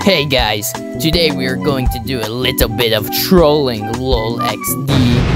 Hey guys, today we are going to do a little bit of trolling lol XD.